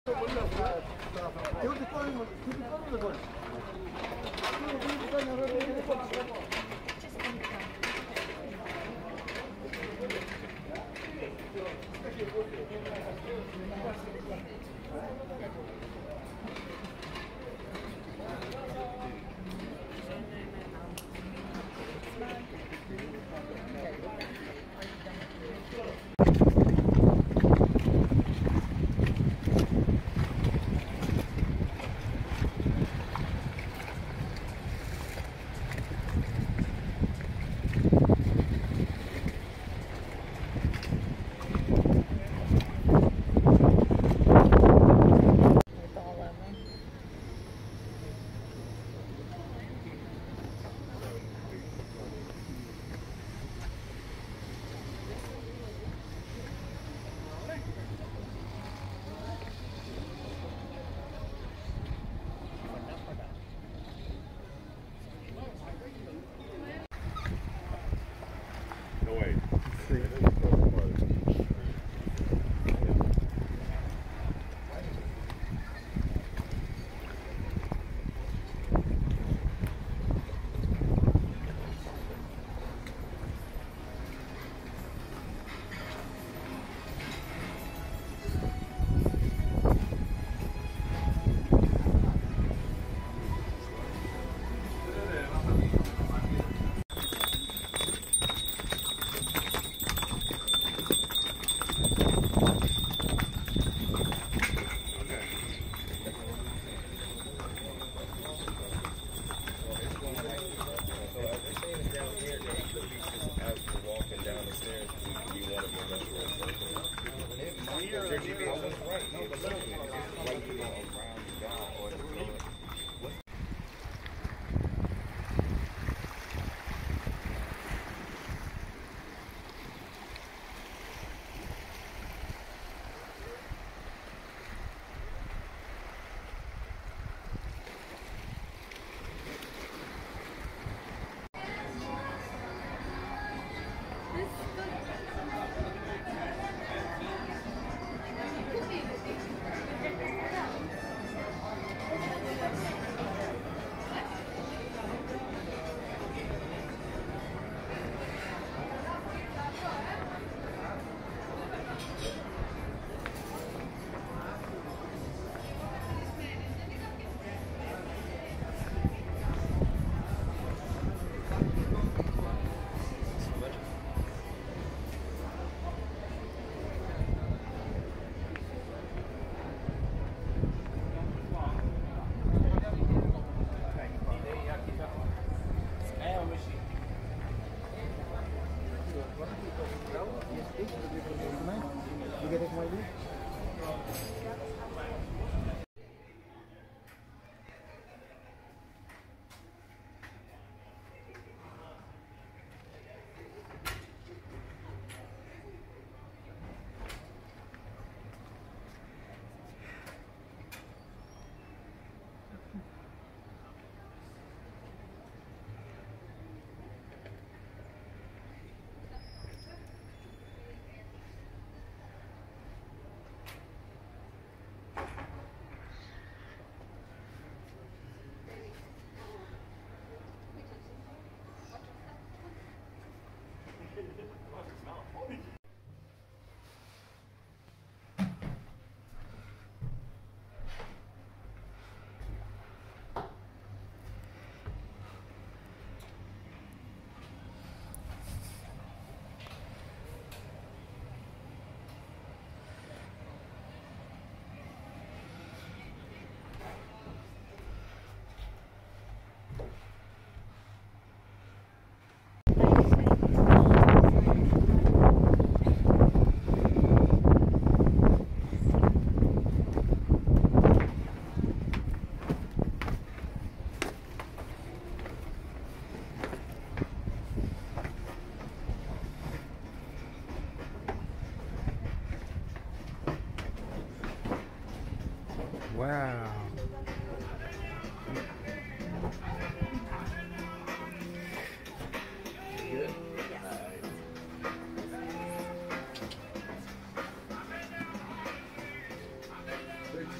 Wow.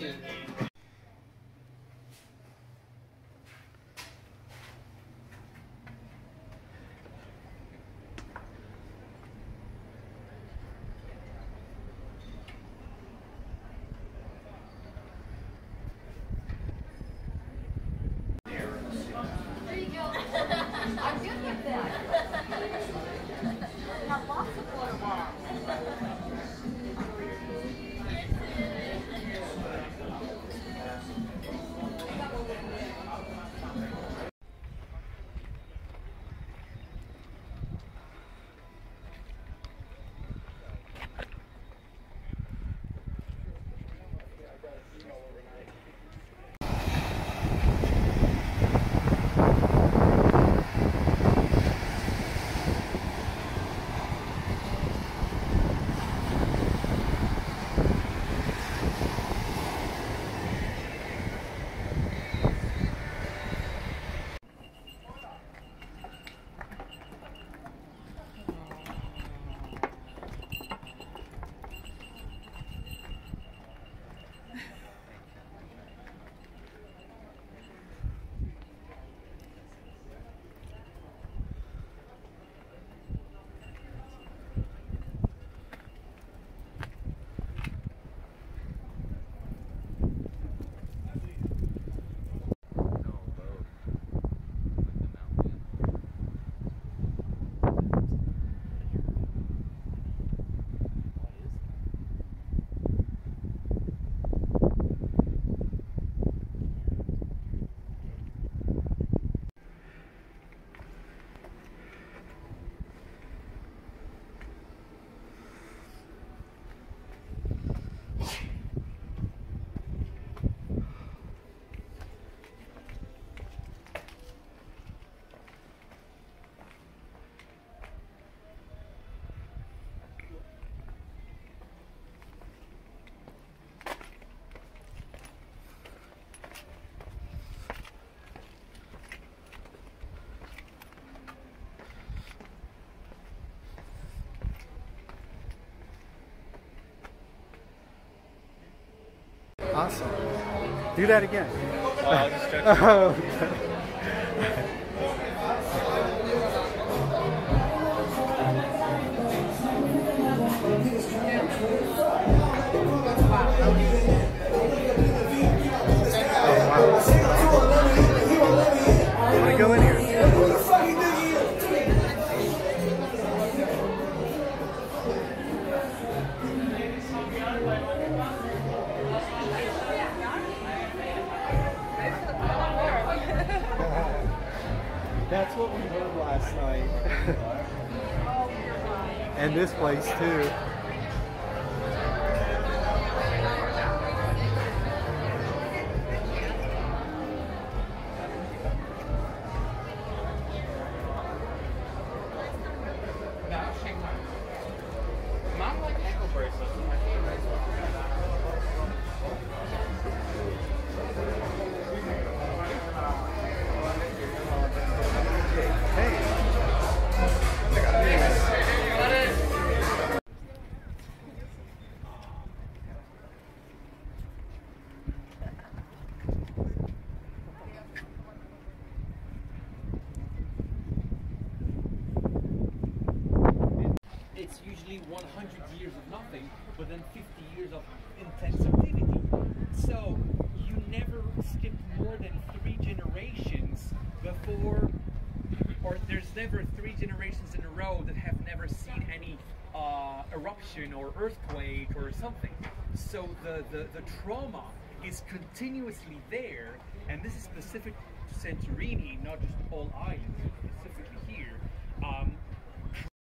you. There you go. I'm good with that. Have lots of water bottles. Awesome. Do that again. Just check. Oh, I'm gonna go in here. That's what we heard last night. And this place too. Mom like ankle bracelets. My favorite. It's usually 100 years of nothing, but then 50 years of intense activity. So you never skip more than 3 generations before, or there's never 3 generations in a row that have never seen any eruption or earthquake or something. So the trauma is continuously there, and this is specific to Santorini, not just all islands, specifically here.